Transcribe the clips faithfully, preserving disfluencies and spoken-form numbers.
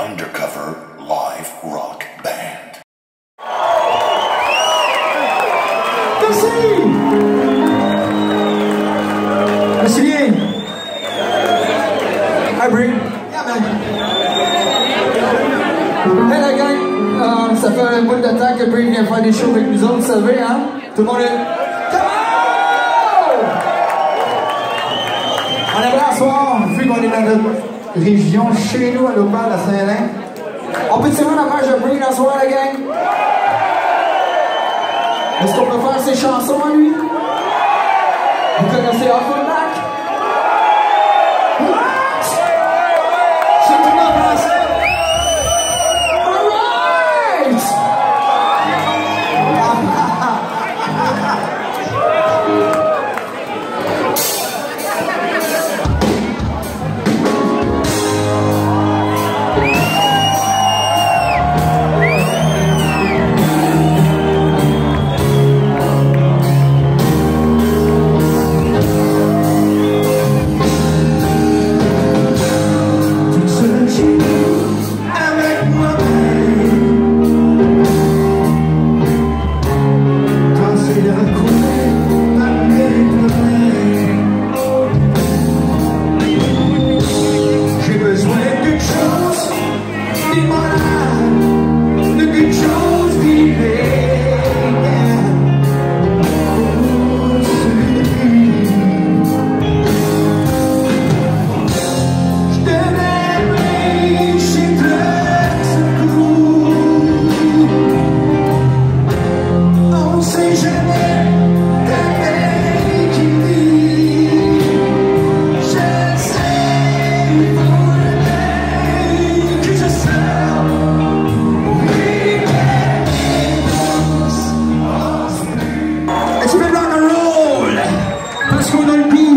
Undercover Live Rock Band. Merci! Merci bien! Hi, Brie! Yeah, man! Hey, la gang! Euh, ça fait un bout de temps que Brie vient faire des shows avec nous autres, vous savez, hein? Tout le monde est... Come on! On aimerait à soir, vu qu'on est dans notre région, chez nous, à l'Opal, à Saint-Hélène. On peut tirer la page de Brie à soir, la gang? Est-ce qu'on peut faire ses chansons à lui? Vous connaissez Offenbach? What? C'est tout le monde français? Alright!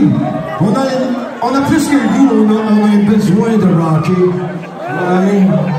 On a plus que le goût, on a, on a besoin de rocker. Ouais.